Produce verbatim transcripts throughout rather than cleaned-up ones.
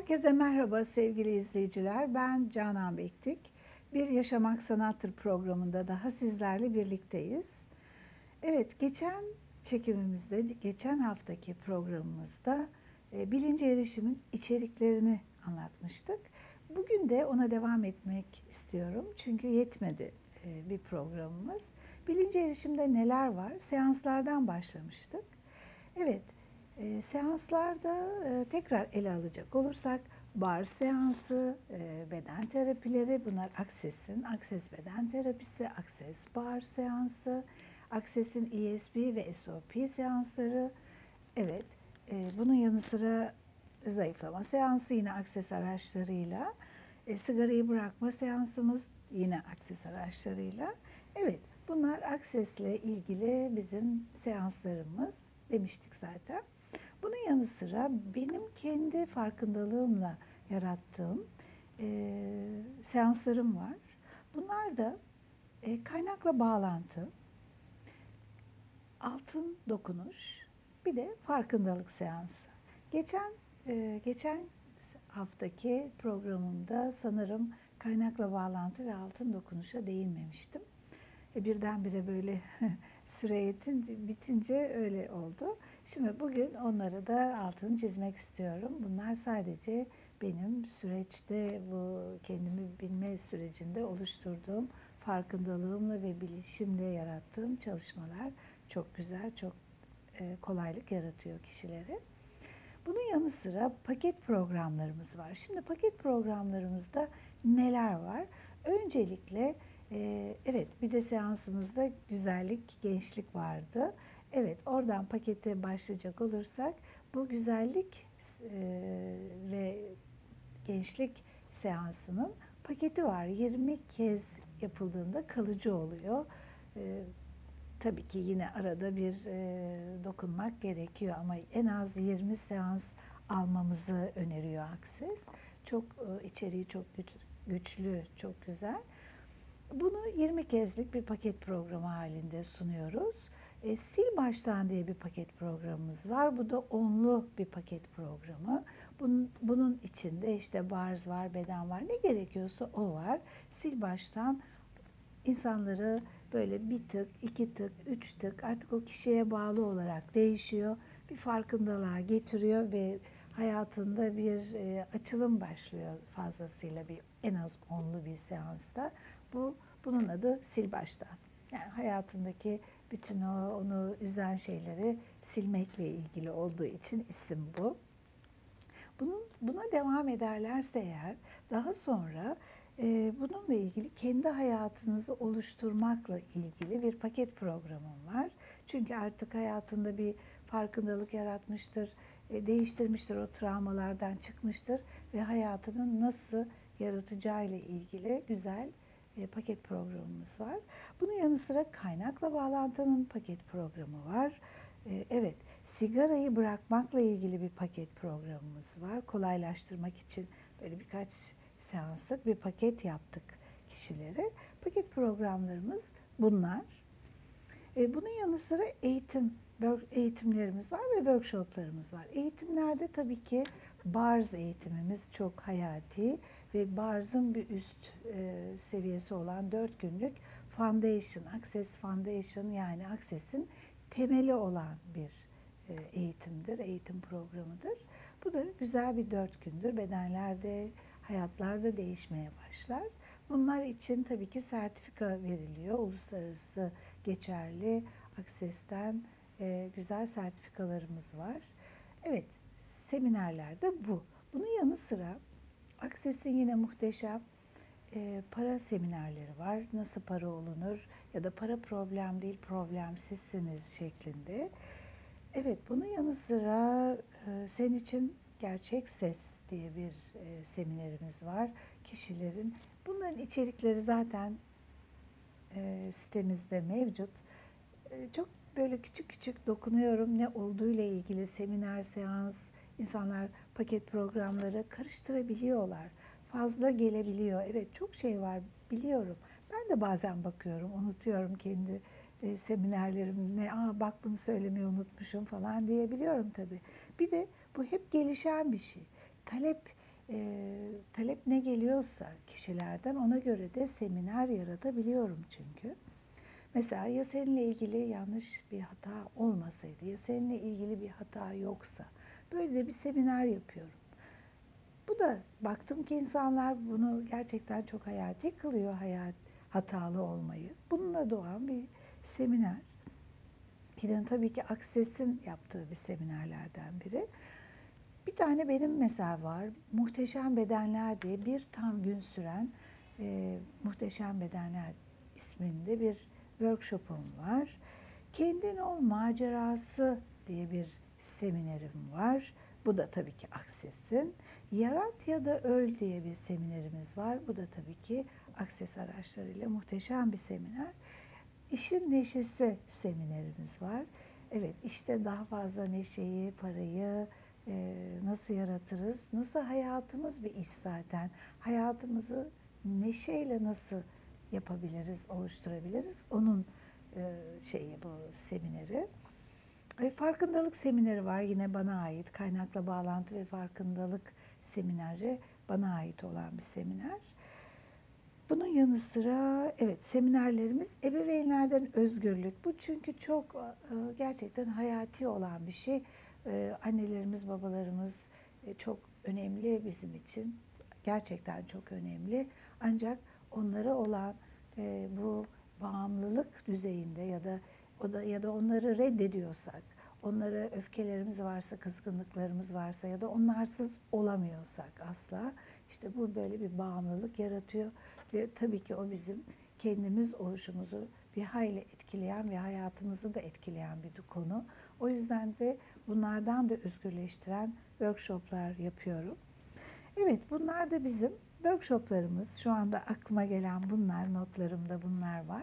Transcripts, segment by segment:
Herkese merhaba sevgili izleyiciler. Ben Canan Bektik. Bir Yaşamak Sanattır programında daha sizlerle birlikteyiz. Evet, geçen çekimimizde, geçen haftaki programımızda e, bilince erişimin içeriklerini anlatmıştık. Bugün de ona devam etmek istiyorum. Çünkü yetmedi e, bir programımız. Bilince erişimde neler var? Seanslardan başlamıştık. Evet, e, seanslarda e, tekrar ele alacak olursak bar seansı, e, beden terapileri, bunlar Access'in, Access beden terapisi, Access bar seansı, Access'in E S P ve S O P seansları. Evet, e, bunun yanı sıra zayıflama seansı yine Access araçlarıyla, e, sigarayı bırakma seansımız yine Access araçlarıyla. Evet, bunlar Access'le ilgili bizim seanslarımız demiştik zaten. Bunun yanı sıra benim kendi farkındalığımla yarattığım e, seanslarım var. Bunlar da e, kaynakla bağlantı, altın dokunuş, bir de farkındalık seansı. Geçen e, geçen haftaki programımda sanırım kaynakla bağlantı ve altın dokunuşa değinmemiştim. E, birdenbire böyle süre yetince, bitince öyle oldu. Şimdi bugün onları da altını çizmek istiyorum. Bunlar sadece benim süreçte, bu kendimi bilme sürecinde oluşturduğum farkındalığımla ve bilişimle yarattığım çalışmalar. Çok güzel, çok e, kolaylık yaratıyor kişilere. Bunun yanı sıra paket programlarımız var. Şimdi paket programlarımızda neler var? Öncelikle e, evet, bir de seansımızda güzellik, gençlik vardı. Evet, oradan pakete başlayacak olursak bu güzellik e, ve gençlik seansının paketi var. yirmi kez yapıldığında kalıcı oluyor. E, Tabii ki yine arada bir e, dokunmak gerekiyor ama en az yirmi seans almamızı öneriyor Access. Çok e, içeriği çok güç, güçlü, çok güzel. Bunu yirmi kezlik bir paket programı halinde sunuyoruz. E, Sil Baştan diye bir paket programımız var. Bu da onlu bir paket programı. Bunun, bunun içinde işte bars var, beden var, ne gerekiyorsa o var. Sil Baştan insanları böyle bir tık, iki tık, üç tık, artık o kişiye bağlı olarak değişiyor. Bir farkındalığa getiriyor ve hayatında bir e, açılım başlıyor fazlasıyla, bir en az onlu bir seansta. Bu bunun adı sil baştan. Yani hayatındaki bütün o onu üzen şeyleri silmekle ilgili olduğu için isim bu. Bunun, buna devam ederlerse eğer daha sonra e, bununla ilgili kendi hayatınızı oluşturmakla ilgili bir paket programım var. Çünkü artık hayatında bir farkındalık yaratmıştır, e, değiştirmiştir, o travmalardan çıkmıştır ve hayatının nasıl yaratacağıyla ilgili güzel e, paket programımız var. Bunun yanı sıra kaynakla bağlantının paket programı var. E, evet, sigarayı bırakmakla ilgili bir paket programımız var. Kolaylaştırmak için böyle birkaç seanslık bir paket yaptık kişilere. Paket programlarımız bunlar. E, bunun yanı sıra eğitim, eğitimlerimiz var ve workshoplarımız var. Eğitimlerde tabii ki bars eğitimimiz çok hayati ve bars'ın bir üst e, seviyesi olan dört günlük Foundation, Access Foundation, yani Access'in temeli olan bir e, eğitimdir, eğitim programıdır. Bu da güzel bir dört gündür. Bedenlerde, hayatlarda değişmeye başlar. Bunlar için tabii ki sertifika veriliyor. Uluslararası geçerli Access'ten e, güzel sertifikalarımız var. Evet, seminerlerde bu. Bunun yanı sıra Access'in yine muhteşem e, para seminerleri var. Nasıl para olunur ya da para problem değil, problemsizsiniz şeklinde. Evet, bunun yanı sıra e, senin için gerçek ses diye bir e, seminerimiz var. Kişilerin, bunların içerikleri zaten e, sitemizde mevcut. E, çok böyle küçük küçük dokunuyorum ne olduğuyla ilgili seminer, seans, insanlar paket programları karıştırabiliyorlar. Fazla gelebiliyor. Evet, çok şey var, biliyorum. Ben de bazen bakıyorum, unutuyorum kendi e, seminerlerimde. Aa, bak bunu söylemeyi unutmuşum falan diyebiliyorum tabii. Bir de bu hep gelişen bir şey. Talep e, talep ne geliyorsa kişilerden ona göre de seminer yaratabiliyorum çünkü. Mesela ya seninle ilgili yanlış bir hata olmasaydı, ya seninle ilgili bir hata yoksa, böyle de bir seminer yapıyorum. Bu da baktım ki insanlar bunu gerçekten çok hayati kılıyor, hayat hatalı olmayı. Bununla doğan bir seminer. Kirin tabii ki Akses'in yaptığı bir seminerlerden biri. Bir tane benim mesela var. Muhteşem Bedenler diye bir tam gün süren e, Muhteşem Bedenler isminde bir workshop'um var. Kendin ol macerası diye bir seminerim var. Bu da tabii ki Akses'in. Yarat ya da öl diye bir seminerimiz var. Bu da tabii ki Akses araçlarıyla muhteşem bir seminer. İşin neşesi seminerimiz var. Evet, işte daha fazla neşeyi, parayı e, nasıl yaratırız? Nasıl hayatımız bir iş zaten. Hayatımızı neşeyle nasıl yapabiliriz, oluşturabiliriz? Onun e, şeyi bu semineri. E, farkındalık semineri var yine bana ait. Kaynakla bağlantı ve farkındalık semineri bana ait olan bir seminer. Bunun yanı sıra evet seminerlerimiz ebeveynlerden özgürlük. Bu çünkü çok e, gerçekten hayati olan bir şey. E, Annelerimiz, babalarımız e, çok önemli bizim için. Gerçekten çok önemli. Ancak onlara olan e, bu bağımlılık düzeyinde ya da o da ya da onları reddediyorsak, onlara öfkelerimiz varsa, kızgınlıklarımız varsa ya da onlarsız olamıyorsak asla işte bu böyle bir bağımlılık yaratıyor. Ve tabii ki o bizim kendimiz oluşumuzu bir hayli etkileyen ve hayatımızı da etkileyen bir konu. O yüzden de bunlardan da özgürleştiren workshoplar yapıyorum. Evet, bunlar da bizim workshoplarımız. Şu anda aklıma gelen bunlar, notlarımda bunlar var.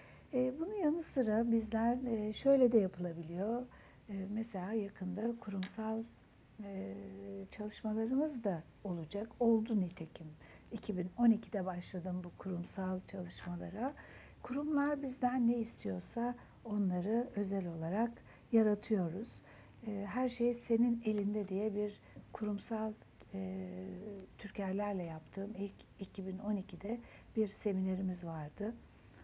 E, bunun yanı sıra bizler e, şöyle de yapılabiliyor. E, mesela yakında kurumsal e, çalışmalarımız da olacak. Oldu nitekim. iki bin on ikide başladım bu kurumsal çalışmalara. Kurumlar bizden ne istiyorsa onları özel olarak yaratıyoruz. E, her şey senin elinde diye bir kurumsal e, Türkerlerle yaptığım ilk iki bin on ikide bir seminerimiz vardı.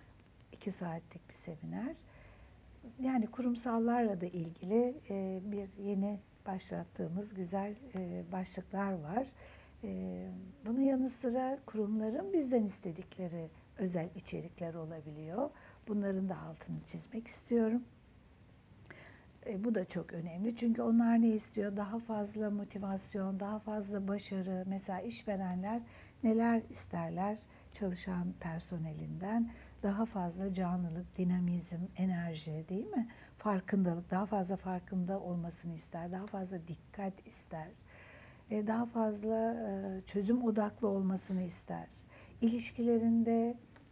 İki saatlik bir seminer. Yani kurumsallarla da ilgili e, bir yeni başlattığımız güzel e, başlıklar var. E, bunun yanı sıra kurumların bizden istedikleri özel içerikler olabiliyor. Bunların da altını çizmek istiyorum. E, bu da çok önemli çünkü onlar ne istiyor? Daha fazla motivasyon, daha fazla başarı. Mesela işverenler neler isterler çalışan personelinden? Daha fazla canlılık, dinamizm, enerji değil mi? Farkındalık, daha fazla farkında olmasını ister, daha fazla dikkat ister, e, daha fazla e, çözüm odaklı olmasını ister. İlişkilerinde,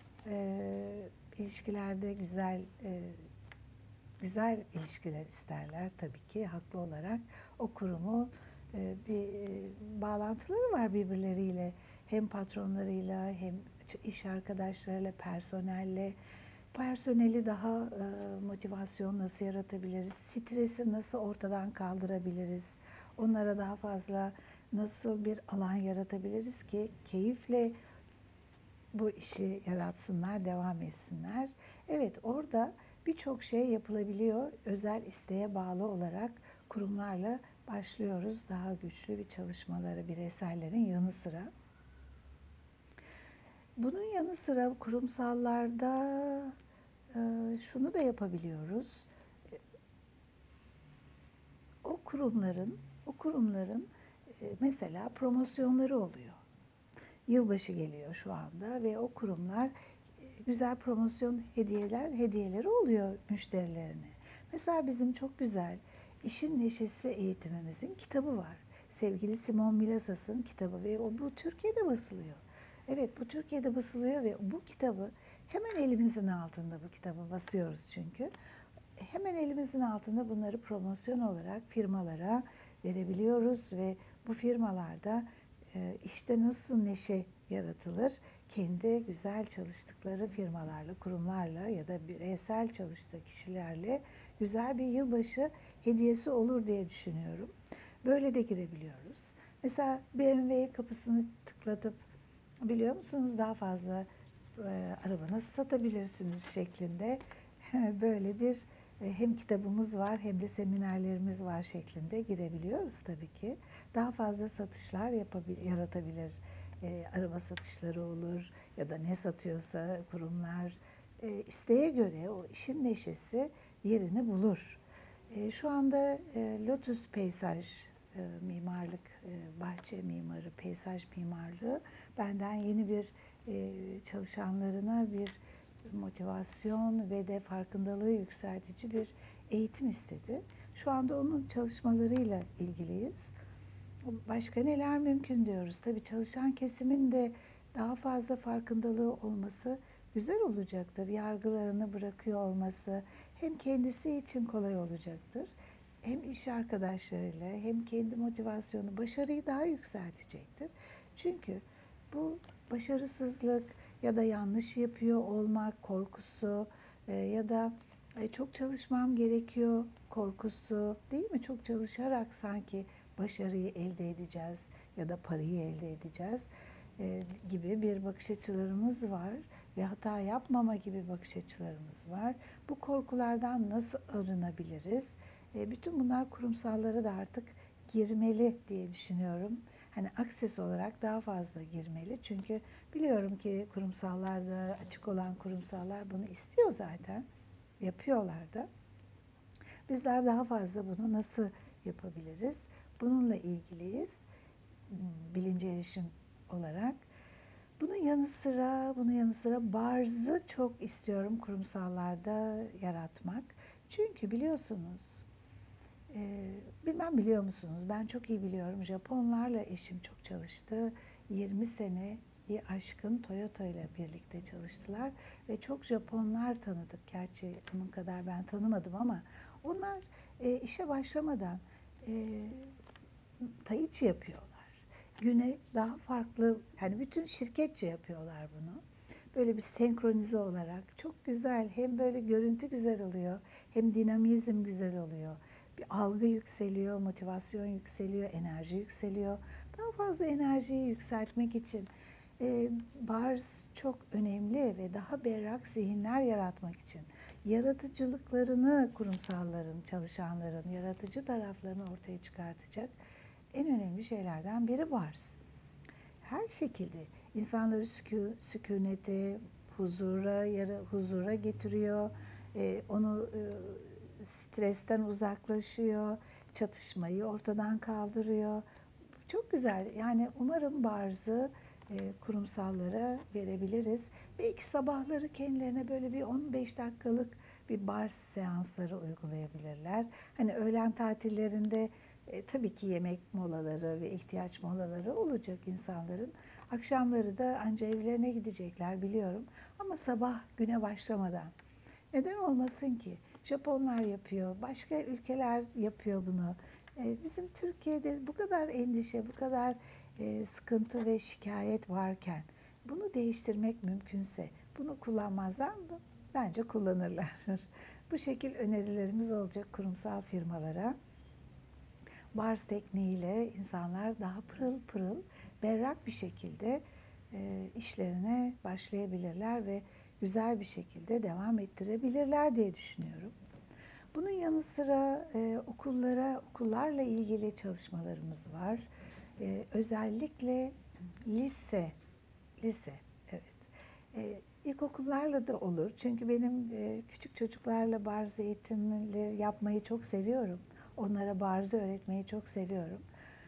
e, ilişkilerde güzel e, güzel ilişkiler isterler tabii ki haklı olarak. O kurumu e, bir e, bağlantıları var birbirleriyle. Hem patronlarıyla hem iş arkadaşlarıyla, personelle. Personeli daha e, motivasyon nasıl yaratabiliriz? Stresi nasıl ortadan kaldırabiliriz? Onlara daha fazla nasıl bir alan yaratabiliriz ki keyifle bu işi yaratsınlar, devam etsinler. Evet, orada birçok şey yapılabiliyor. Özel isteğe bağlı olarak kurumlarla başlıyoruz daha güçlü bir çalışmaları bireysellerin yanı sıra. Bunun yanı sıra kurumsallarda e, şunu da yapabiliyoruz. O kurumların, o kurumların e, mesela promosyonları oluyor. Yılbaşı geliyor şu anda ve o kurumlar güzel promosyon hediyeler hediyeleri oluyor müşterilerine. Mesela bizim çok güzel İşin Neşesi eğitimimizin kitabı var. Sevgili Simon Milasas'ın kitabı ve o bu Türkiye'de basılıyor. Evet bu Türkiye'de basılıyor ve bu kitabı hemen elimizin altında bu kitabı basıyoruz çünkü. Hemen elimizin altında bunları promosyon olarak firmalara verebiliyoruz ve bu firmalarda e, işte nasıl neşe yaratılır? Kendi güzel çalıştıkları firmalarla, kurumlarla ya da bireysel çalıştığı kişilerle güzel bir yılbaşı hediyesi olur diye düşünüyorum. Böyle de girebiliyoruz. Mesela B M W kapısını tıklatıp biliyor musunuz daha fazla e, araba nasıl satabilirsiniz şeklinde böyle bir e, hem kitabımız var hem de seminerlerimiz var şeklinde girebiliyoruz tabii ki. Daha fazla satışlar yapabil- yaratabilir. E, araba satışları olur ya da ne satıyorsa kurumlar e, isteğe göre o işin neşesi yerini bulur. E, şu anda e, Lotus Peyzaj e, mimarlık, e, bahçe mimarı, peyzaj mimarlığı benden yeni bir e, çalışanlarına bir motivasyon ve de farkındalığı yükseltici bir eğitim istedi. Şu anda onun çalışmalarıyla ilgiliyiz. Başka neler mümkün diyoruz. Tabii çalışan kesimin de daha fazla farkındalığı olması güzel olacaktır. Yargılarını bırakıyor olması hem kendisi için kolay olacaktır. Hem iş arkadaşlarıyla hem kendi motivasyonu, başarıyı daha yükseltecektir. Çünkü bu başarısızlık ya da yanlış yapıyor olmak korkusu e, ya da e, çok çalışmam gerekiyor korkusu değil mi? Çok çalışarak sanki başarıyı elde edeceğiz ya da parayı elde edeceğiz e, gibi bir bakış açılarımız var ve hata yapmama gibi bakış açılarımız var. Bu korkulardan nasıl arınabiliriz? E, bütün bunlar kurumsallara da artık girmeli diye düşünüyorum. Hani akses olarak daha fazla girmeli. Çünkü biliyorum ki kurumsallarda, açık olan kurumsallar bunu istiyor zaten. Yapıyorlar da. Bizler daha fazla bunu nasıl yapabiliriz? Bununla ilgiliyiz bilince erişim olarak. Bunun yanı sıra, bunun yanı sıra barzı çok istiyorum kurumsallarda yaratmak. Çünkü biliyorsunuz, e, bilmem biliyor musunuz? Ben çok iyi biliyorum. Japonlarla eşim çok çalıştı. yirmi seneyi aşkın Toyota ile birlikte çalıştılar ve çok Japonlar tanıdık. Gerçi bunun kadar ben tanımadım ama onlar e, işe başlamadan e, Tai Chi yapıyorlar. Güne daha farklı, yani bütün şirketçe yapıyorlar bunu. Böyle bir senkronize olarak çok güzel, hem böyle görüntü güzel oluyor, hem dinamizm güzel oluyor. Bir algı yükseliyor, motivasyon yükseliyor, enerji yükseliyor. Daha fazla enerjiyi yükseltmek için e, bars çok önemli ve daha berrak zihinler yaratmak için yaratıcılıklarını kurumsalların, çalışanların yaratıcı taraflarını ortaya çıkartacak en önemli şeylerden biri bars. Her şekilde insanları sükû, sükunete, huzura, yara, huzura getiriyor. E, onu e, stresten uzaklaşıyor, çatışmayı ortadan kaldırıyor. Çok güzel. Yani umarım barzı e, kurumsallara verebiliriz. Belki sabahları kendilerine böyle bir on beş dakikalık bir barz seansları uygulayabilirler. Hani öğlen tatillerinde e, tabii ki yemek molaları ve ihtiyaç molaları olacak insanların. Akşamları da anca evlerine gidecekler biliyorum. Ama sabah güne başlamadan. Neden olmasın ki? Japonlar yapıyor, başka ülkeler yapıyor bunu. E, bizim Türkiye'de bu kadar endişe, bu kadar e, sıkıntı ve şikayet varken bunu değiştirmek mümkünse bunu kullanmazlar mı? Bence kullanırlar. Bu şekil önerilerimiz olacak kurumsal firmalara. Bars tekniğiyle insanlar daha pırıl pırıl, berrak bir şekilde e, işlerine başlayabilirler ve güzel bir şekilde devam ettirebilirler diye düşünüyorum. Bunun yanı sıra e, okullara, okullarla ilgili çalışmalarımız var. E, özellikle lise, lise, evet. E, ilkokullarla da olur. Çünkü benim e, küçük çocuklarla barz eğitimleri yapmayı çok seviyorum. Onlara barzı öğretmeyi çok seviyorum.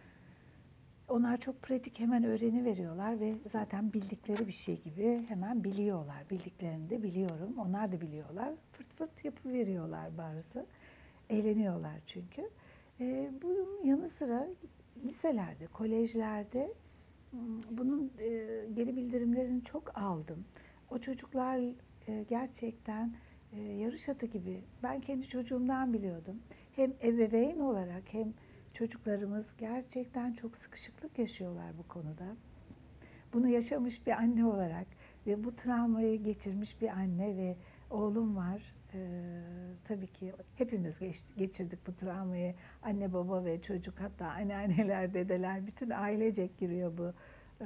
Onlar çok pratik hemen öğreniveriyorlar ve zaten bildikleri bir şey gibi hemen biliyorlar. Bildiklerini de biliyorum. Onlar da biliyorlar. Fırt fırt yapıveriyorlar barzı. Eğleniyorlar çünkü. E, bunun yanı sıra liselerde, kolejlerde bunun e, geri bildirimlerini çok aldım. O çocuklar e, gerçekten e, yarış atı gibi. Ben kendi çocuğumdan biliyordum. Hem ebeveyn olarak hem çocuklarımız gerçekten çok sıkışıklık yaşıyorlar bu konuda. Bunu yaşamış bir anne olarak ve bu travmayı geçirmiş bir anne ve oğlum var. Ee, tabii ki hepimiz geçti, geçirdik bu travmayı. Anne baba ve çocuk, hatta anneanneler, dedeler, bütün ailecek giriyor bu e,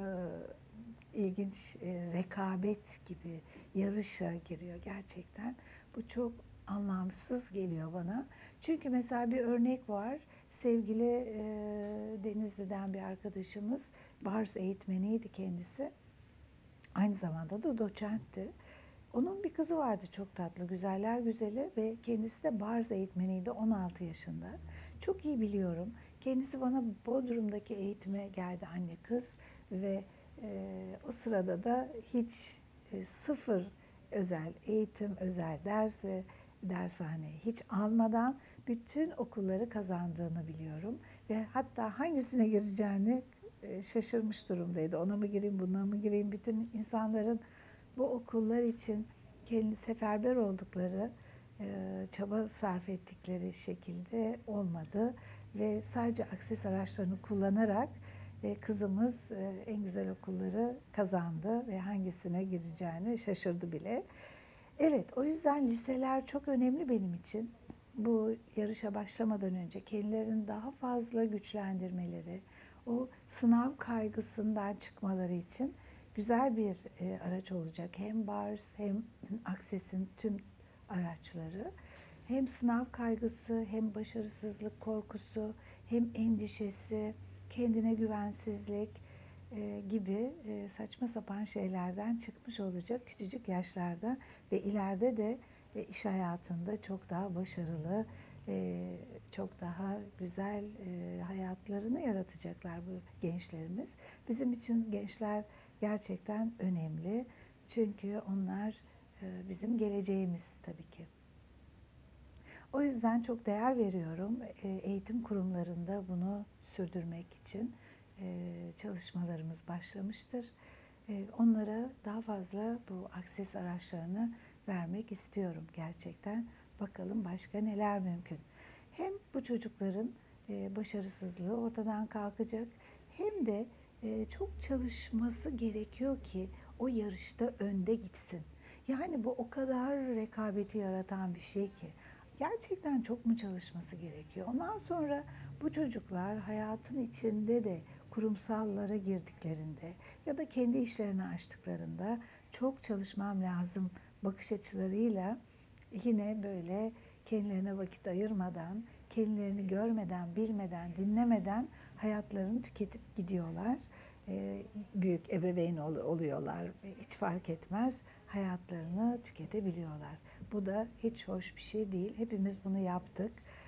ilginç e, rekabet gibi yarışa giriyor gerçekten. Bu çok anlamsız geliyor bana. Çünkü mesela bir örnek var. Sevgili e, Denizli'den bir arkadaşımız, bars eğitmeniydi kendisi. Aynı zamanda da doçentti. Onun bir kızı vardı, çok tatlı, güzeller güzeli, ve kendisi de bars eğitmeniydi on altı yaşında. Çok iyi biliyorum. Kendisi bana Bodrum'daki eğitime geldi, anne kız, ve e, o sırada da hiç e, sıfır özel eğitim, özel ders ve dershane hiç almadan bütün okulları kazandığını biliyorum. Ve hatta hangisine gireceğini e, şaşırmış durumdaydı. Ona mı gireyim, buna mı gireyim? Bütün insanların bu okullar için kendi seferber oldukları, e, çaba sarf ettikleri şekilde olmadı ve sadece akses araçlarını kullanarak e, kızımız e, en güzel okulları kazandı ve hangisine gireceğini şaşırdı bile. Evet, o yüzden liseler çok önemli benim için. Bu yarışa başlamadan önce kendilerini daha fazla güçlendirmeleri, o sınav kaygısından çıkmaları için güzel bir e, araç olacak. Hem bars hem Akses'in tüm araçları. Hem sınav kaygısı, hem başarısızlık korkusu, hem endişesi, kendine güvensizlik e, gibi e, saçma sapan şeylerden çıkmış olacak küçücük yaşlarda ve ileride de e, iş hayatında çok daha başarılı, e, çok daha güzel e, hayatlarını yaratacaklar bu gençlerimiz. Bizim için gençler gerçekten önemli. Çünkü onlar e, bizim geleceğimiz tabii ki. O yüzden çok değer veriyorum. E, eğitim kurumlarında bunu sürdürmek için e, çalışmalarımız başlamıştır. E, onlara daha fazla bu akses araçlarını vermek istiyorum gerçekten. Bakalım başka neler mümkün. Hem bu çocukların e, başarısızlığı ortadan kalkacak, hem de e, çok çalışması gerekiyor ki o yarışta önde gitsin. Yani bu o kadar rekabeti yaratan bir şey ki. Gerçekten çok mu çalışması gerekiyor? Ondan sonra bu çocuklar hayatın içinde de kurumsallara girdiklerinde ya da kendi işlerini açtıklarında çok çalışmam lazım bakış açılarıyla yine böyle kendilerine vakit ayırmadan, kendilerini görmeden, bilmeden, dinlemeden hayatlarını tüketip gidiyorlar. Ee, büyük ebeveyn oluyorlar. Hiç fark etmez. Hayatlarını tüketebiliyorlar. Bu da hiç hoş bir şey değil. Hepimiz bunu yaptık.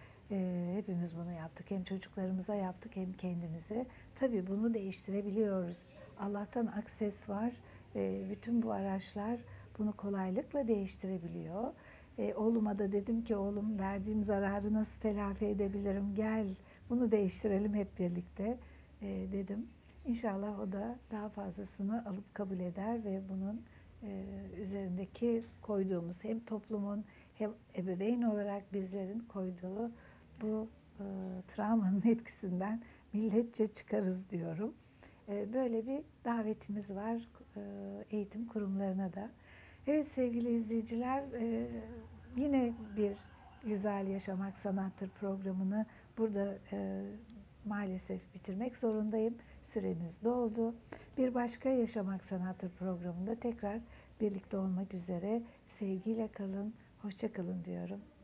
Ee, hepimiz bunu yaptık. Hem çocuklarımıza yaptık hem kendimize. Tabii bunu değiştirebiliyoruz. Allah'tan akses var. Ee, bütün bu araçlar bunu kolaylıkla değiştirebiliyor. Ee, oğluma da dedim ki, oğlum, verdiğim zararı nasıl telafi edebilirim? Gel bunu değiştirelim hep birlikte ee, dedim. İnşallah o da daha fazlasını alıp kabul eder ve bunun e, üzerindeki koyduğumuz, hem toplumun hem ebeveyn olarak bizlerin koyduğu bu e, travmanın etkisinden milletçe çıkarız diyorum. E, böyle bir davetimiz var e, eğitim kurumlarına da. Evet sevgili izleyiciler, e, yine bir Güzel Yaşamak Sanattır programını burada e, maalesef bitirmek zorundayım. Süremiz doldu. Bir başka Yaşamak Sanattır programında tekrar birlikte olmak üzere. Sevgiyle kalın, hoşça kalın diyorum.